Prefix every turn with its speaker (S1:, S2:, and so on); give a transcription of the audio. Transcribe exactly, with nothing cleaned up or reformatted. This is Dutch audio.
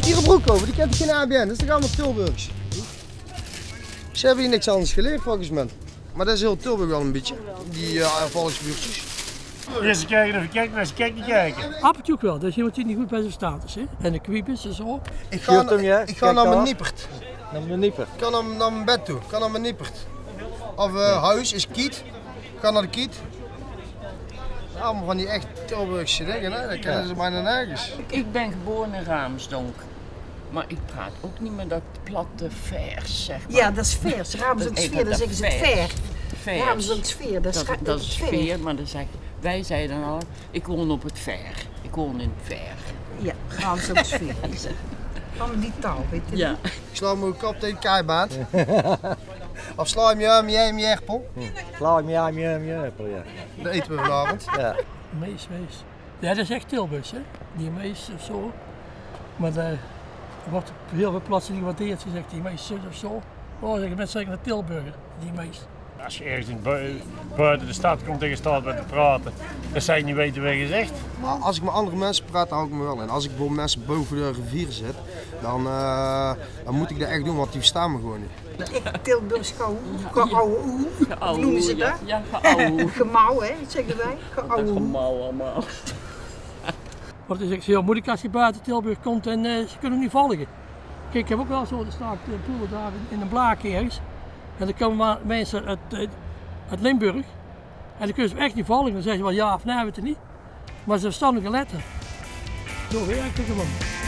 S1: moet hier een broek kopen, die kent geen A B N, dat is toch allemaal Tilburgs. Ze hebben hier niks anders geleerd volgens mij. Maar dat is heel Tilburg wel een beetje, die uh, volksbuurtjes.
S2: Eerst kijken even kijken, maar kijk niet kijken.
S3: Appeltje ook wel, dat is iemand die niet goed bij zijn status is. En de kwiebus en zo.
S1: Ik ga, na, ik ga naar mijn niepert.
S4: Naar mijn niepert?
S1: Ik ga naar, naar mijn bed toe, ik ga naar mijn niepert. Of uh, huis is kiet, ik ga naar de kiet. Allemaal van die echt Tilburgse dingen, hè? Dat kennen ze bijna nergens.
S5: Ik ben geboren in Raamsdonk. Maar ik praat ook niet meer dat platte vers, zeg maar.
S6: Ja, dat is vers. Raamsdonksveer, dan zeggen ze het ver.
S5: Vers.
S6: Raamsdonksveer, dat is
S5: Dat, dat is veer, maar dan zeg, wij zeiden al, ik woon op het ver. Ik woon in het ver.
S6: Ja, Raamsdonksveer. Van die taal, weet je.
S5: Ja.
S1: Ik sla mijn kop tegen de keibaand. Of sla je hem je hem je erpel.
S4: Sla hem je hem je erpel, ja.
S1: Dat eten we vanavond.
S4: Ja.
S3: Mees, mees. Ja, dat is echt Tilburgs, hè? Die mees of zo. Maar daar wordt op heel veel plaatsen gewaardeerd gezegd, die mees zus of zo. Oh, zeggen mensen zeggen naar Tilburger, die mees.
S2: Als je ergens in bu buiten de stad komt tegen stad met te praten, dan zou je niet weten wat je zegt.
S1: Maar als ik met andere mensen praat, dan hou ik me wel in. Als ik bijvoorbeeld mensen boven de rivier zet, dan, uh, dan moet ik dat echt doen, want die verstaan me gewoon niet.
S6: Echt Tilburgs geouwe. Geouwe. Hoe noemen ze dat?
S5: Ja, geouwe.
S6: Gemauw, hè, zeggen wij. Geouwe.
S5: Gemauw allemaal.
S3: Want het is echt heel moeilijk als je buiten Tilburg komt en uh, ze kunnen niet volgen. Kijk, ik heb ook wel zo, er staat uh, poelen daar in, in een blaak ergens. En dan komen maar mensen uit, uit, uit Limburg. En dan kunnen ze echt niet volgen. Dan zeggen ze wel ja of nee, weet je niet. Maar ze verstaan nog een letter. Zo werkt het gewoon.